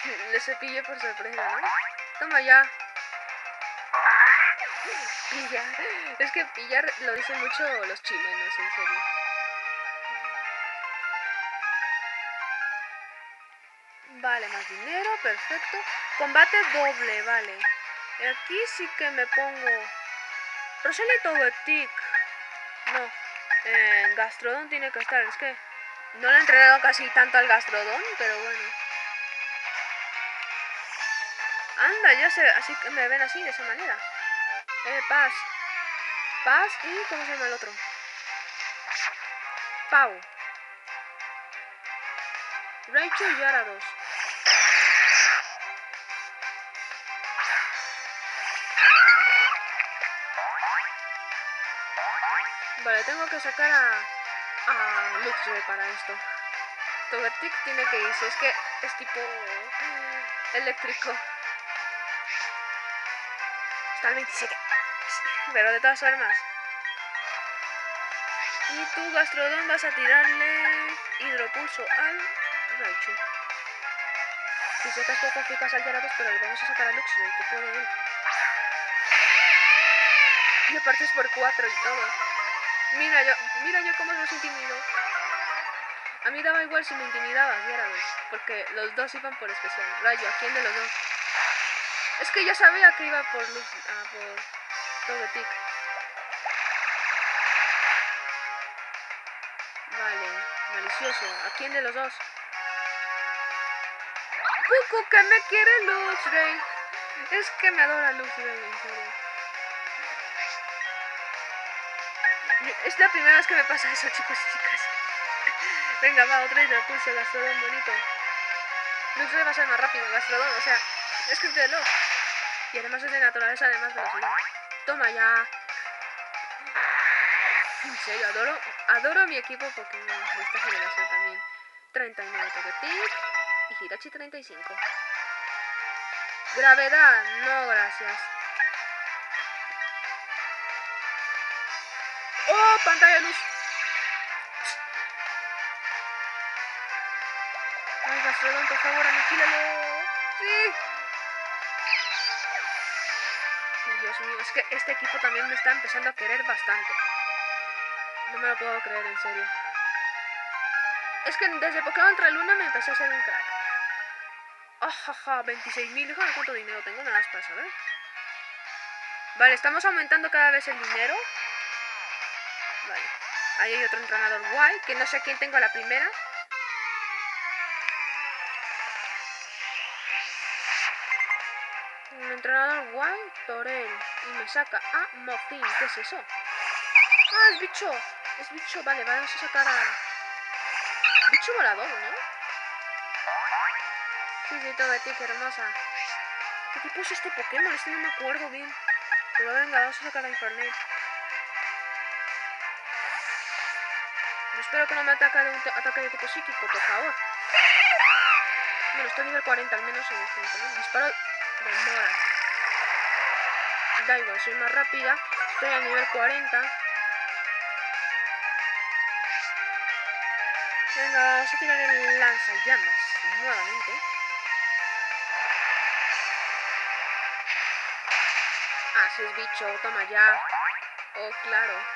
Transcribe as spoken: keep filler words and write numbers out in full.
Le cepillé por sorpresa, ¿no? Toma ya. Pilla. Es que pillar lo dicen mucho los chilenos, en serio. Vale, más dinero, perfecto. Combate doble, vale. Aquí sí que me pongo... Roselito Betic. No. Eh, Gastrodon tiene que estar. Es que no le he entrenado casi tanto al Gastrodon, pero bueno. Anda, ya sé, así que me ven así, de esa manera. Eh, Paz. Paz y... ¿cómo se llama el otro? Pau. Raichu y Gyarados. Vale, tengo que sacar a... a Luxray para esto. Togetic tiene que irse, es que es tipo... eléctrico. Está el veintisiete. Pero de todas formas. Y tú, Gastrodon, vas a tirarle hidropulso al Raichu. Si sacas poco eficaz al Gyarados, pero le vamos a sacar a Luxray, que puede él. Y aparte es por cuatro y todo. Mira yo, mira yo cómo los intimido. A mí daba igual si me intimidabas, Gyarados, porque los dos iban por especial. Rayo, ¿a quién de los dos? Es que ya sabía que iba por Lux, ah, por Togetic. Vale, malicioso. ¿A quién de los dos? Cucu, que me quiere Luxray. Es que me adora Luxray, en serio. Es la primera vez que me pasa eso, chicos y chicas. Venga, va, otro hidropulso, Gastrodon bonito. Luxray va a ser más rápido, Gastrodon, o sea, es que es de veloz. Y además es de naturaleza, además velocidad. Toma ya. En serio, adoro, adoro a mi equipo Pokémon de esta generación también. treinta y nueve Togetic y Hirachi treinta y cinco. Gravedad, no gracias. ¡Oh, pantalla luz! Ay, Gastrodon, por favor, aniquílalo. ¡Sí! Dios mío, es que este equipo también me está empezando a querer bastante. No me lo puedo creer, en serio. Es que desde Pokémon Ultra Luna me empecé a hacer un crack. Ajaja, veintiséis mil, déjame cuánto dinero tengo, nada más para saber. Vale, estamos aumentando cada vez el dinero. Vale, ahí hay otro entrenador guay, que no sé a quién tengo a la primera. Un entrenador guay, Torel. Y me saca a Mofin, ¿qué es eso? Ah, es bicho, es bicho, vale, vamos a sacar a... Bicho volador, ¿no? Sí, sí, Togetic, hermosa. ¿Qué tipo es este Pokémon? Este no me acuerdo bien. Pero venga, vamos a sacar a Infernape. Yo espero que no me ataque de un ataque de tipo psíquico, por favor. Bueno, estoy a nivel cuarenta al menos en este momento, ¿no? Disparo de mora. Da igual, soy más rápida. Estoy a nivel cuarenta. Venga, vamos a tirar el lanzallamas nuevamente. Ah, si es bicho, toma ya. Oh, claro.